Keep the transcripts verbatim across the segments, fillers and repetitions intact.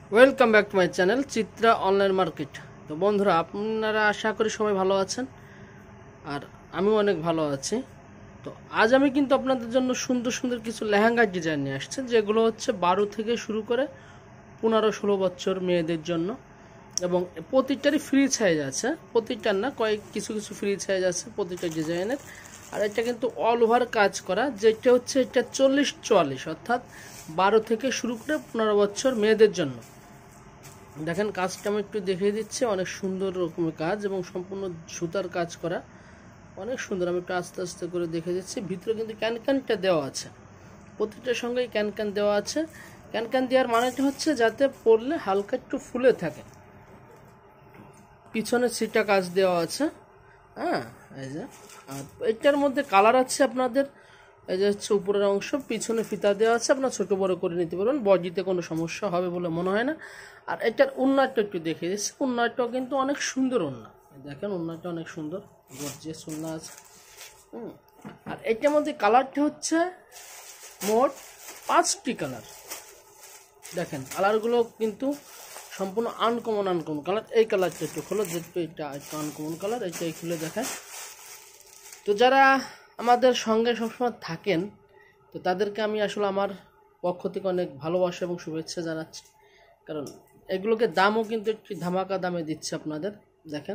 Welcome back to my channel Chitra online market. তো বন্ধুরা, আপনারা আশা করি সবাই ভালো আছেন আর আমিও অনেক ভালো আছি। তো আজ আমি কিন্তু আপনাদের জন্য সুন্দর সুন্দর কিছু লেহেঙ্গার ডিজাইন নিয়ে আসছি, যেগুলো হচ্ছে বারো থেকে শুরু করে পনেরো ষোলো বছর মেয়েদের জন্য, এবং প্রতিটারই ফ্রি সাইজ আছে। প্রতিটার না, কয়েক কিছু কিছু ফ্রি সাইজ আছে প্রতিটা ডিজাইনের। আর এটা কিন্তু অল ওভার কাজ করা, যেটা হচ্ছে এটা চল্লিশ চুয়াল্লিশ, অর্থাৎ বারো থেকে শুরু করে পনেরো বছর মেয়েদের জন্য। দেখেন কাজটা আমি একটু দেখিয়ে দিচ্ছি, অনেক সুন্দর রকমের কাজ এবং সম্পূর্ণ সুতার কাজ করা, অনেক সুন্দর। আমি একটু আস্তে আস্তে করে দেখে দিচ্ছি। ভিতরে কিন্তু ক্যানক্যানটা দেওয়া আছে, প্রতিটার সঙ্গেই ক্যানক্যান দেওয়া আছে। ক্যানক্যান দেওয়ার মানেটা হচ্ছে যাতে পরলে হালকা একটু ফুলে থাকে। পিছনে সিটা কাজ দেওয়া আছে, হ্যাঁ এই যে। আর এটার মধ্যে কালার আছে আপনাদের, এই যে হচ্ছে উপরের অংশ, পিছনে ফিতা দেওয়া আছে, আপনার ছোটো বড়ো করে নিতে পারবেন, বডিতে কোনো সমস্যা হবে বলে মনে হয় না। আর এটার উন্নাটা একটু দেখে দিচ্ছি, উন্নাটাও কিন্তু অনেক সুন্দর উন্না, দেখেন উন্নাটা অনেক সুন্দর, গর্জিয়াস উন্না আছে। হুম আর এটার মধ্যে কালারটা হচ্ছে মোট পাঁচটি কালার। দেখেন কালারগুলো কিন্তু সম্পূর্ণ আনকমন আনকমন কালার। এই কালারটা একটু খোলো, যেহেতু এটা একটু আনকমন কালার, এইটাই খুলে দেখায়। তো যারা আমাদের সঙ্গে সবসময় থাকেন, তো তাদেরকে আমি আসলে আমার পক্ষ থেকে অনেক ভালোবাসা এবং শুভেচ্ছা জানাচ্ছি, কারণ এগুলোকে দামও কিন্তু একটু ধামাকা দামে দিচ্ছে আপনাদের। দেখেন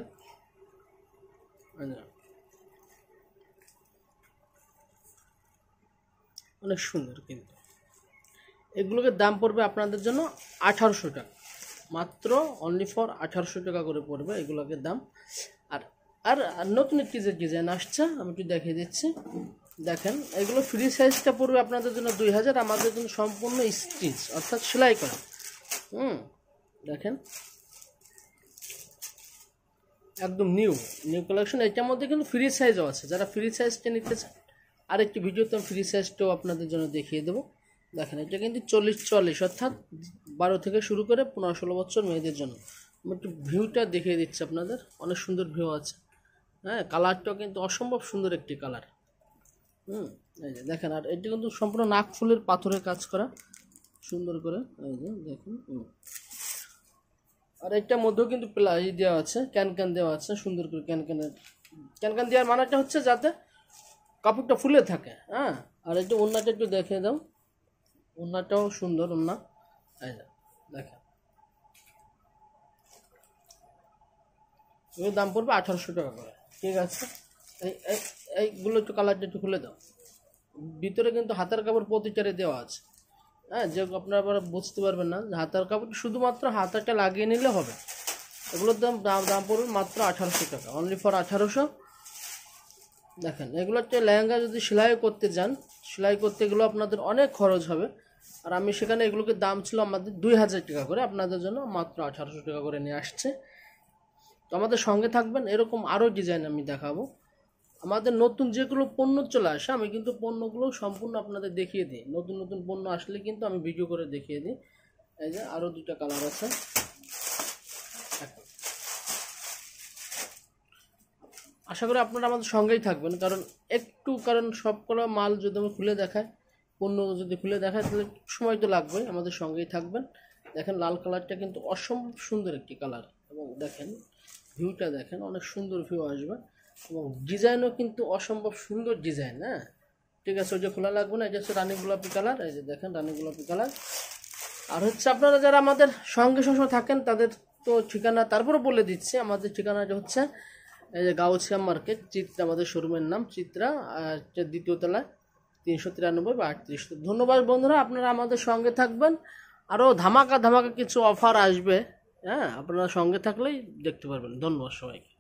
অনেক সুন্দর, কিন্তু এগুলোকে দাম পড়বে আপনাদের জন্য আঠারোশো টাকা, মাত্র অনলি ফর আঠারোশো টাকা করে পড়বে এগুলোকে দাম। আর আর নতুন একটি যে ডিজাইন আসছে আমি একটু দেখিয়ে দিচ্ছি। দেখেন এগুলো ফ্রি সাইজটা পড়বে আপনাদের জন্য দুই হাজার, আমাদের জন্য সম্পূর্ণ স্টিচ অর্থাৎ সেলাই করা। হুম দেখেন একদম নিউ নিউ কালেকশন। এটার মধ্যে কিন্তু ফ্রি সাইজও আছে, যারা ফ্রি সাইজটা নিতে চান আরেকটি ভিডিওতে আমি ফ্রি সাইজটাও আপনাদের জন্য দেখিয়ে দেবো। দেখেন এটা কিন্তু চল্লিশ চুয়াল্লিশ, অর্থাৎ বারো থেকে শুরু করে পনেরো ষোলো বছর মেয়েদের জন্য। আমি একটু ভিউটা দেখিয়ে দিচ্ছি আপনাদের, অনেক সুন্দর ভিউ আছে। হ্যাঁ কালারটাও কিন্তু অসম্ভব সুন্দর একটি কালার। হুম এই যে দেখেন, আর এটি কিন্তু সম্পূর্ণ নাক ফুলের পাথরের কাজ করা সুন্দর করে, এই যে দেখুন। আর এটার মধ্যেও কিন্তু প্লাই দেওয়া আছে, ক্যানক্যান দেওয়া আছে সুন্দর করে। ক্যানক্যানের ক্যানক্যান দেওয়ার মানেটা হচ্ছে যাতে কাপড়টা ফুলে থাকে। হ্যাঁ আর একটু ওন্নাটা একটু দেখে দাও, ওন্নাটাও সুন্দর ওন্না, এই যে দেখেন। এর দাম পড়বে আঠারোশো টাকা করে, ঠিক আছে। এই এইগুলো একটু কালারটা একটু খুলে দাও। ভিতরে কিন্তু হাতের কাপড় প্রতিটারে দেওয়া আছে, হ্যাঁ যে আপনারা আবার বুঝতে পারবেন না যে হাতের কাপড়, শুধুমাত্র হাতাটা লাগিয়ে নিলে হবে। এগুলোর দাম দাম দাম পড়বে মাত্র আঠারোশো টাকা, অনলি ফর আঠারোশো। দেখেন এগুলো একটা লেহেঙ্গা যদি সেলাই করতে যান, সেলাই করতে গেলে আপনাদের অনেক খরচ হবে। আর আমি সেখানে এগুলোকে দাম ছিল আমাদের দুই হাজার টাকা করে, আপনাদের জন্য মাত্র আঠারোশো টাকা করে নিয়ে আসছে। তো আমাদের সঙ্গে থাকবেন, এরকম আরও ডিজাইন আমি দেখাবো। আমাদের নতুন যেগুলো পণ্য চলে আসে আমি কিন্তু পণ্যগুলো সম্পূর্ণ আপনাদের দেখিয়ে দিই। নতুন নতুন পণ্য আসলে কিন্তু আমি ভিডিও করে দেখিয়ে দিই। এই যে আরও দুটা কালার আছে। আশা করি আপনারা আমাদের সঙ্গেই থাকবেন, কারণ একটু কারণ সবগুলো মাল যদি আমি খুলে দেখাই, পণ্য যদি খুলে দেখায় তাহলে সময় তো লাগবে। আমাদের সঙ্গেই থাকবেন। দেখেন লাল কালারটা কিন্তু অসম্ভব সুন্দর একটি কালার, এবং দেখেন ভিউটা দেখেন, অনেক সুন্দর ভিউ আসবে, এবং ডিজাইনও কিন্তু অসম্ভব সুন্দর ডিজাইন। হ্যাঁ ঠিক আছে, ওই যে খোলা লাগবে না, এটা হচ্ছে রানী গোলাপি কালার, এই যে দেখেন রানী গোলাপি কালার। আর হচ্ছে আপনারা যারা আমাদের সঙ্গে সঙ্গে থাকেন তাদের তো ঠিকানা তারপরে বলে দিচ্ছি। আমাদের ঠিকানাটা হচ্ছে এই যে গাউসিয়া মার্কেট, চিত্রা আমাদের শোরুমের নাম, চিত্রা, আর দ্বিতীয় তলায় তিনশো তিরানব্বই বা আটত্রিশ। ধন্যবাদ বন্ধুরা, আপনারা আমাদের সঙ্গে থাকবেন। আরও ধামাকা ধামাকা কিছু অফার আসবে, হ্যাঁ আপনারা সঙ্গে থাকলেই দেখতে পারবেন। ধন্যবাদ সবাইকে।